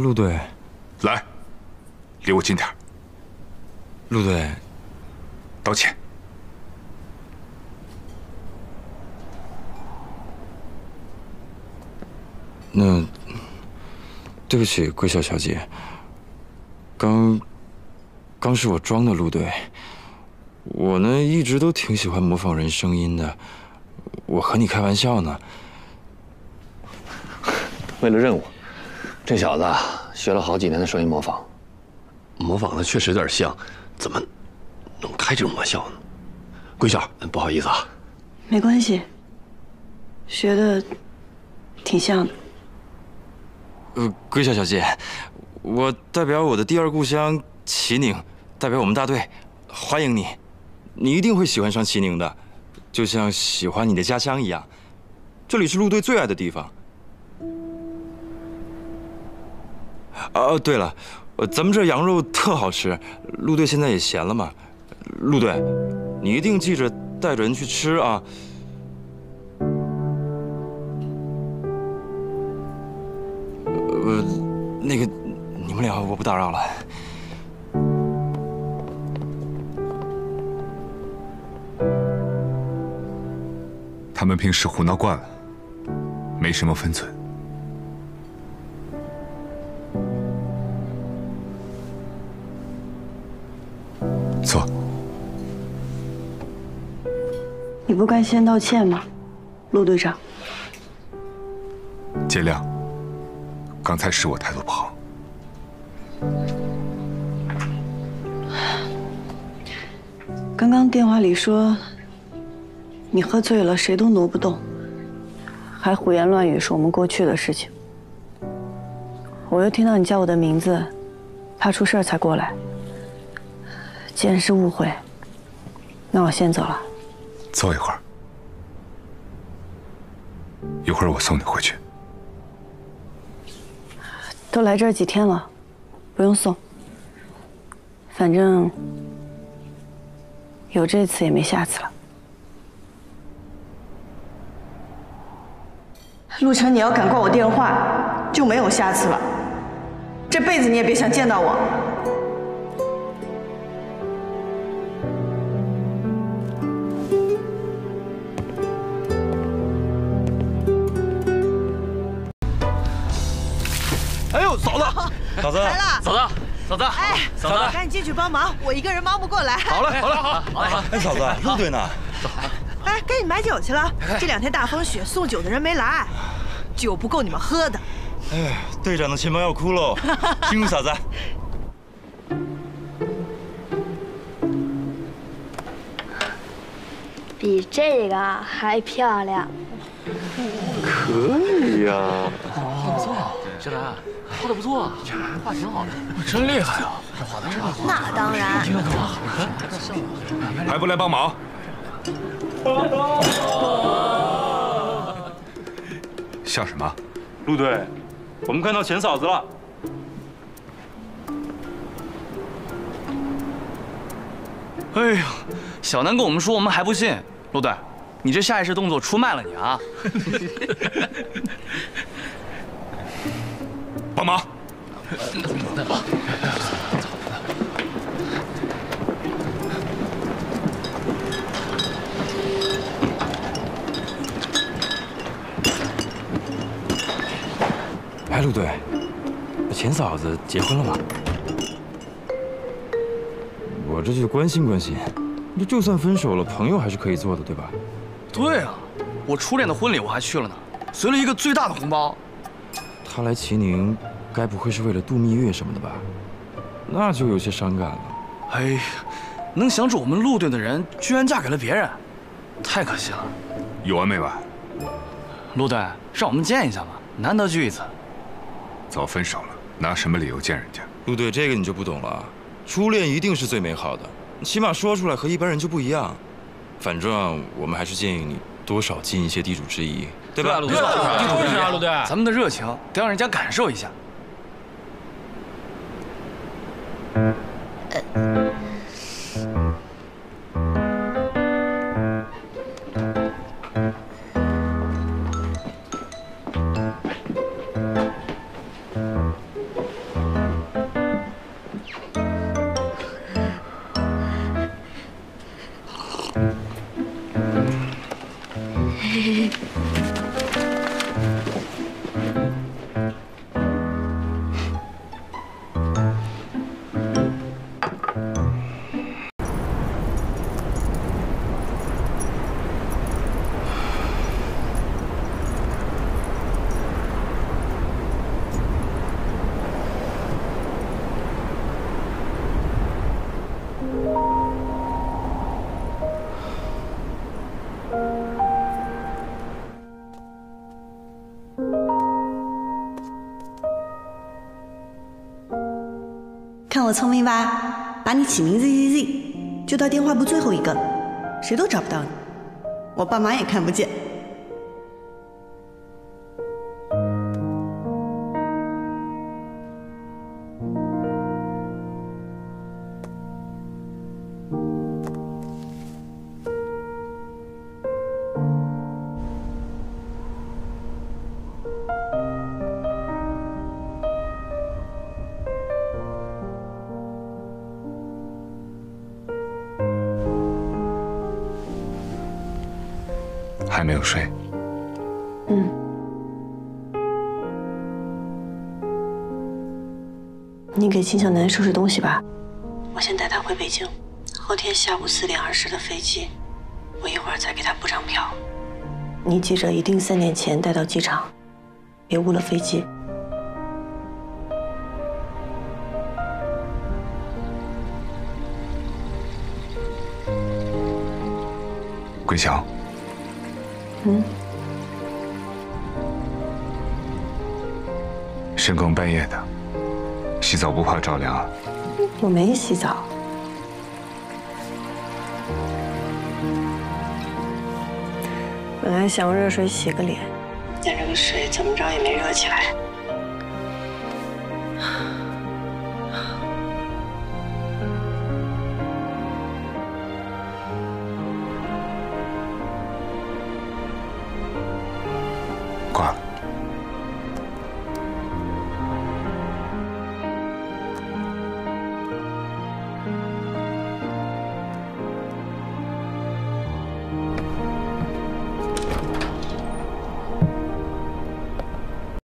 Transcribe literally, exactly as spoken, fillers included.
陆队， 来，离我近点。 陆队， 道歉。 那对不起，桂笑小姐。刚刚是我装的，陆队。我呢一直都挺喜欢模仿人声音的，我和你开玩笑呢。 为了任务，这小子学了好几年的声音模仿，模仿的确实有点像，怎么能开这种玩笑呢？桂笑，不好意思啊。 没关系，学的挺像的。 呃，桂笑小姐，我代表我的第二故乡齐宁，代表我们大队欢迎你，你一定会喜欢上齐宁的，就像喜欢你的家乡一样。这里是陆队最爱的地方。哦，对了，咱们这羊肉特好吃，陆队现在也闲了嘛。陆队，你一定记着带着人去吃啊。呃，那个，你们俩我不打扰了。 他们平时胡闹惯了，没什么分寸。坐。 你不该先道歉吗，陆队长？ 见谅，刚才是我态度不好。 刚刚电话里说你喝醉了，谁都挪不动，还胡言乱语说我们过去的事情。我又听到你叫我的名字，怕出事儿才过来。既然是误会，那我先走了。 坐一会儿，一会儿我送你回去。 都来这儿几天了，不用送。反正有这次也没下次了。陆晨，你要敢挂我电话，就没有下次了。这辈子你也别想见到我。 哎呦，嫂子， 嫂子来了， 嫂子，嫂子， 哎， 嫂子， 赶紧进去帮忙，我一个人忙不过来。 好嘞，好嘞，好，好嘞。 哎，嫂子，陆队呢？ 哎，赶紧买酒去了。这两天大风雪，送酒的人没来，酒不够你们喝的。 哎，队长的钱包要哭喽！辛苦嫂子。 比这个还漂亮。 可以呀。 画不错，小兰，画的不错啊，画挺好的，真厉害啊！这画的真好。 那当然。 还不来帮忙？笑什么？ 陆队，我们看到钱嫂子了。 哎呀，小南跟我们说，我们还不信。陆队，你这下意识动作出卖了你啊！ 帮忙！ 哎，陆队，钱嫂子结婚了吗？我这就关心关心，这就算分手了，朋友还是可以做的，对吧？ 对啊，我初恋的婚礼我还去了呢，随了一个最大的红包。 他来齐宁，该不会是为了度蜜月什么的吧？那就有些伤感了。 哎呀，能想着我们陆队的人居然嫁给了别人，太可惜了。 有完没完？ 陆队，让我们见一下嘛，难得聚一次。 早分手了，拿什么理由见人家？ 陆队，这个你就不懂了。初恋一定是最美好的，起码说出来和一般人就不一样。反正我们还是建议你多少尽一些地主之谊，对吧？ 陆队，就是啊，陆队，咱们的热情得让人家感受一下。 我聪明吧？把你起名字 Z Z Z， 就到电话簿最后一个，谁都找不到你，我爸妈也看不见。 还没有睡。 嗯。你给秦小楠收拾东西吧，我先带她回北京。后天下午四点二十的飞机，我一会儿再给她补张票。你记着，一定三点前带到机场，别误了飞机。 桂香。 嗯。 深更半夜的，洗澡不怕着凉啊？ 我没洗澡。本来想用热水洗个脸，但这个水怎么着也没热起来。